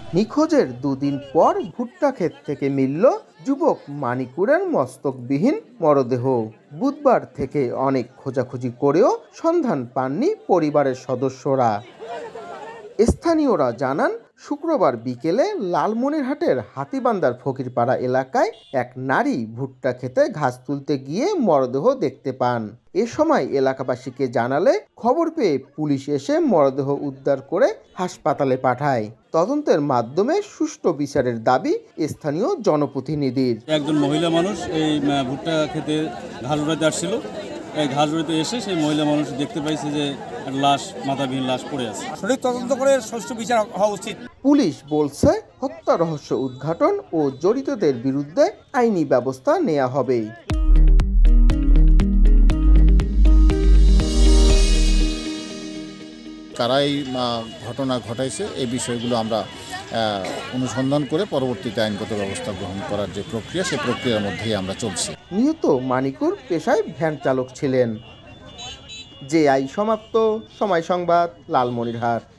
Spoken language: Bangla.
নিখোঁজের দুদিন পর ভুট্টা ক্ষেত থেকে মিলল যুবক মানিকুরের মস্তকবিহীন মরদেহ। বুধবার থেকে অনেক খোঁজাখুঁজি করেও সন্ধান পাননি পরিবারের সদস্যরা। স্থানীয়রা জানান, শুক্রবার বিকেলে লালমনিরহাটের হাতীবান্ধার ফকিরপাড়া এলাকায় এক নারী ভুট্টা খেতে ঘাস তুলতে গিয়ে মরদেহ দেখতে পান। এ সময় এলাকাবাসীকে জানালে খবর পেয়ে পুলিশ এসে মরদেহ উদ্ধার করে হাসপাতালে পাঠায়। তদন্তের মাধ্যমে সুষ্ঠু বিচারের দাবি স্থানীয় জনপ্রতিনিধির। একজন মহিলা মানুষ এই ভুট্টা খেতে ঘাস উড়াইতে আসছিল। এই ঘাস উড়াইতে এসে সেই মহিলা মানুষ দেখতে পাইছে যে লাশ, মাথাবিহীন লাশ পড়ে আছে। সঠিক তদন্ত করে সুষ্ঠু বিচার হওয়া উচিত। পুলিশ বলছে, হত্যা রহস্য উদ্ঘাটন ও জড়িতদের বিরুদ্ধে আইনি ব্যবস্থা নেওয়া হবে। কারা এই ঘটনা ঘটাইছে এই বিষয়গুলো আমরা অনুসন্ধান করে পরবর্তীতে আইনগত ব্যবস্থা গ্রহণ করার যে প্রক্রিয়া, সেই প্রক্রিয়ার মধ্যেই আমরা চলছি। নিহত মানিকুর পেশায় ভ্যান চালক ছিলেন। যে আই সমাপ্ত। সময় সংবাদ, লালমনিরহাট।